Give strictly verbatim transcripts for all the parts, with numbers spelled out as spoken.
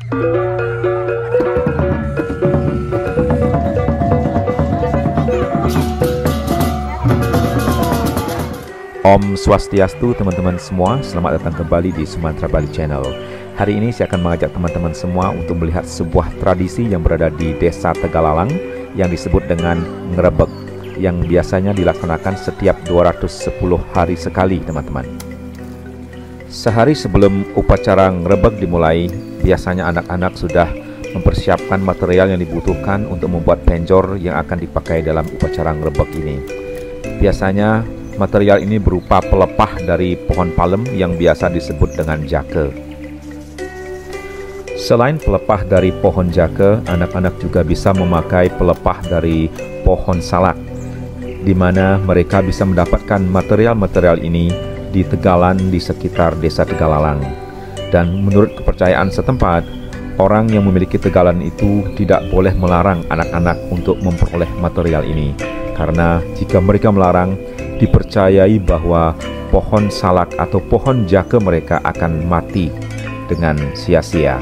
Om Swastiastu teman-teman semua, selamat datang kembali di Sumatera Bali Channel. Hari ini saya akan mengajak teman-teman semua untuk melihat sebuah tradisi yang berada di Desa Tegalalang yang disebut dengan Ngrebek, yang biasanya dilaksanakan setiap dua ratus sepuluh hari sekali teman-teman. Sehari sebelum upacara Ngrebek dimulai, biasanya anak-anak sudah mempersiapkan material yang dibutuhkan untuk membuat penjor yang akan dipakai dalam upacara Ngrebek ini. Biasanya material ini berupa pelepah dari pohon palem yang biasa disebut dengan jake. Selain pelepah dari pohon jake, anak-anak juga bisa memakai pelepah dari pohon salak, di mana mereka bisa mendapatkan material-material ini di tegalan di sekitar Desa Tegalalang. Dan menurut kepercayaan setempat, orang yang memiliki tegalan itu tidak boleh melarang anak-anak untuk memperoleh material ini, karena jika mereka melarang, dipercayai bahwa pohon salak atau pohon jake mereka akan mati dengan sia-sia.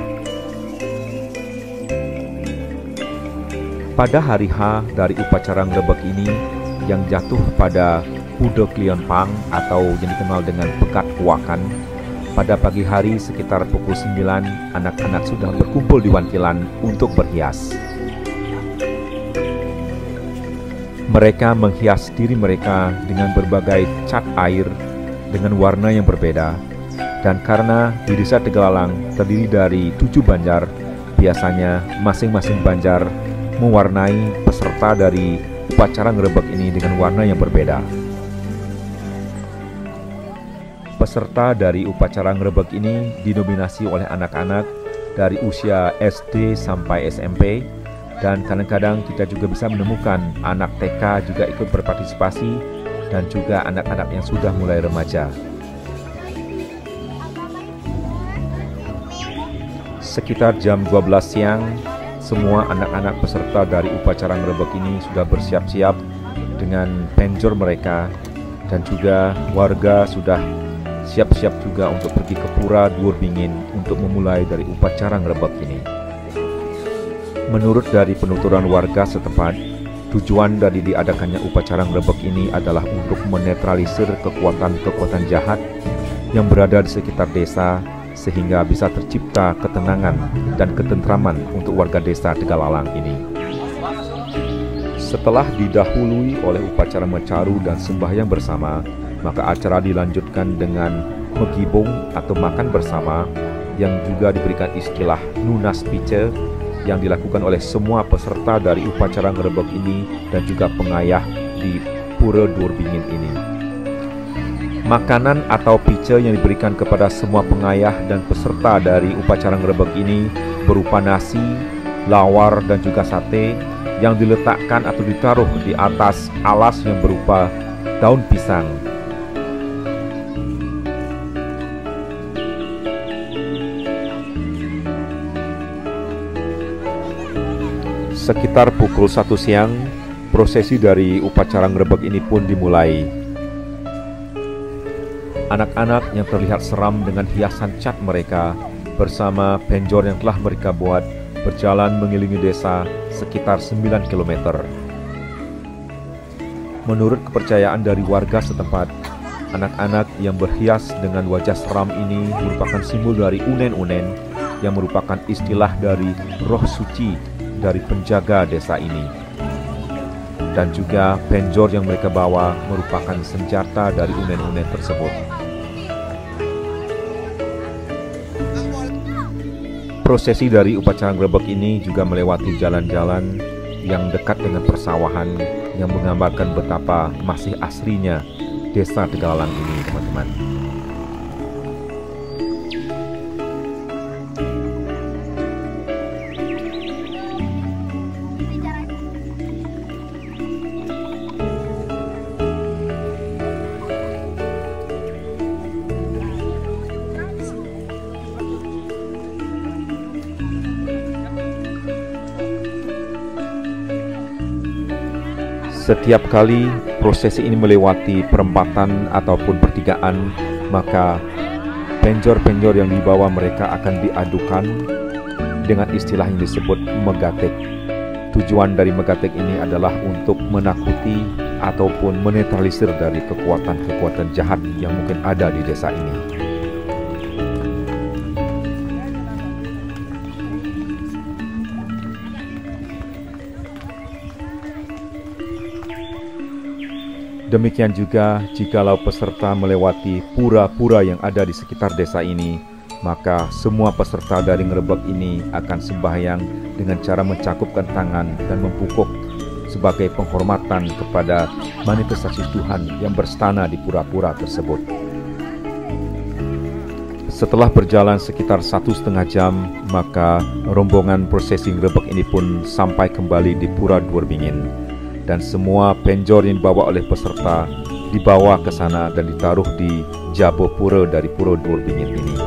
Pada hari H dari upacara Ngrebek ini yang jatuh pada Pudo Klionpang atau yang dikenal dengan Pekat Kuakan, pada pagi hari sekitar pukul sembilan, anak-anak sudah berkumpul di Wantilan untuk berhias. Mereka menghias diri mereka dengan berbagai cat air dengan warna yang berbeda. Dan karena di Desa Tegalalang terdiri dari tujuh banjar, biasanya masing-masing banjar mewarnai peserta dari upacara Ngrebek ini dengan warna yang berbeda. Peserta dari upacara Ngrebek ini didominasi oleh anak-anak dari usia S D sampai S M P. Dan kadang-kadang kita juga bisa menemukan anak T K juga ikut berpartisipasi, dan juga anak-anak yang sudah mulai remaja. Sekitar jam dua belas siang, semua anak-anak peserta dari upacara Ngrebek ini sudah bersiap-siap dengan penjor mereka, dan juga warga sudah siap-siap juga untuk pergi ke Pura Dhuwur Bingin untuk memulai dari upacara Ngrebek ini. Menurut dari penuturan warga setempat, tujuan dari diadakannya upacara Ngrebek ini adalah untuk menetralisir kekuatan-kekuatan jahat yang berada di sekitar desa, sehingga bisa tercipta ketenangan dan ketentraman untuk warga Desa Tegalalang ini. Setelah didahului oleh upacara mecaru dan sembahyang bersama, maka acara dilanjutkan dengan megibung atau makan bersama, yang juga diberikan istilah nunas pice, yang dilakukan oleh semua peserta dari upacara Ngrebek ini dan juga pengayah di Pura Dhuwur Bingin ini. Makanan atau pice yang diberikan kepada semua pengayah dan peserta dari upacara Ngrebek ini berupa nasi, lawar, dan juga sate yang diletakkan atau ditaruh di atas alas yang berupa daun pisang. Sekitar pukul satu siang, prosesi dari upacara Ngrebek ini pun dimulai. Anak-anak yang terlihat seram dengan hiasan cat mereka bersama penjor yang telah mereka buat berjalan mengelilingi desa sekitar sembilan kilometer. Menurut kepercayaan dari warga setempat, anak-anak yang berhias dengan wajah seram ini merupakan simbol dari unen-unen, yang merupakan istilah dari roh suci dari penjaga desa ini. Dan juga penjor yang mereka bawa merupakan senjata dari unen-unen tersebut. Prosesi dari upacara Ngrebek ini juga melewati jalan-jalan yang dekat dengan persawahan, yang menggambarkan betapa masih asrinya Desa Tegalalang ini, teman-teman. Setiap kali prosesi ini melewati perempatan ataupun pertigaan, maka penjor-penjor yang dibawa mereka akan diadukan dengan istilah yang disebut megatek. Tujuan dari megatek ini adalah untuk menakuti ataupun menetralisir dari kekuatan-kekuatan jahat yang mungkin ada di desa ini. Demikian juga jikalau peserta melewati pura-pura yang ada di sekitar desa ini, maka semua peserta dari ngerebek ini akan sembahyang dengan cara mencakupkan tangan dan membungkuk sebagai penghormatan kepada manifestasi Tuhan yang berstana di pura-pura tersebut. Setelah berjalan sekitar satu setengah jam, maka rombongan prosesi ngerebek ini pun sampai kembali di Pura Duerbingin. Dan semua penjor yang dibawa oleh peserta dibawa ke sana dan ditaruh di Jabo Pura dari Pura Duerbingin ini.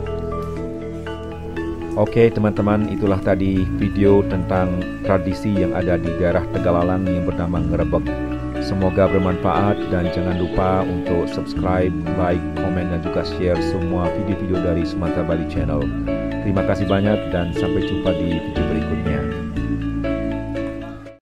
Oke teman-teman, itulah tadi video tentang tradisi yang ada di daerah Tegalalang yang bernama ngerebek. Semoga bermanfaat dan jangan lupa untuk subscribe, like, komen dan juga share semua video-video dari Sumatera Bali Channel. Terima kasih banyak dan sampai jumpa di video berikutnya.